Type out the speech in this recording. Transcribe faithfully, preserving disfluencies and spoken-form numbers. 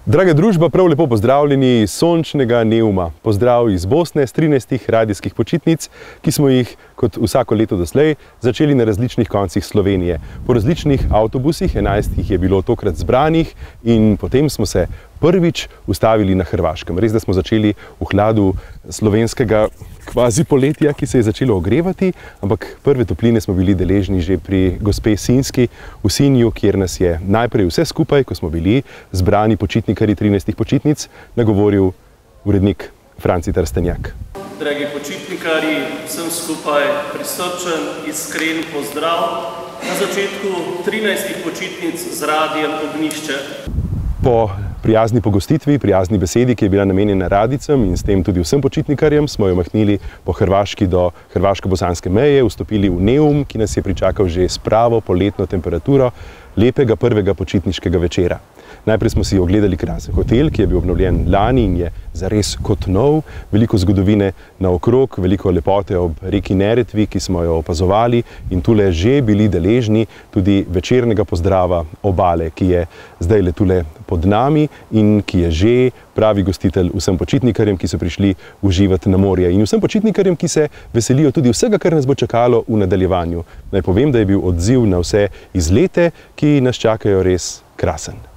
Draga družba, prav lepo pozdravljeni iz sončnega Neuma. Pozdrav iz Bosne s trinajstih radijskih počitnic, ki smo jih, kot vsako leto doslej, začeli na različnih koncih Slovenije. Po različnih avtobusih, enajst jih je bilo tokrat zbranih in potem smo se prvič ustavili na Hrvaškem. Res, da smo začeli v hladu slovenskega kvazi poletja, ki se je začelo ogrevati, ampak prve topline smo bili deležni že pri gospe Sinski v Sinju, kjer nas je najprej vse skupaj, ko smo bili zbrani počitnikarji trinajstih počitnic, nagovoril urednik Franci Trstenjak. Dragi počitnikarji, vsem skupaj prisrčen, iskren pozdrav na začetku trinajstih počitnic z Radiem Ognjišče. Po prijazni pogostitvi, prijazni besedi, ki je bila namenjena radijcem in s tem tudi vsem počitnikarjem, smo jo mahnili po Hrvaški do hrvaško-bosanske meje, vstopili v Neum, ki nas je pričakal že s pravo poletno temperaturo lepega prvega počitniškega večera. Najprej smo si ogledali krasen hotel, ki je bil obnovljen lani in je zares kot nov, veliko zgodovine naokrog, veliko lepote ob reki Neretvi, ki smo jo opazovali in tule že bili deležni tudi večernega pozdrava obale, ki je zdaj le tule pod nami in ki je že pravi gostitelj vsem počitnikarjem, ki so prišli uživati na morje in vsem počitnikarjem, ki se veselijo tudi vsega, kar nas bo čakalo v nadaljevanju. Naj povem, da je bil odziv na vse izlete, ki nas čakajo, res krasen.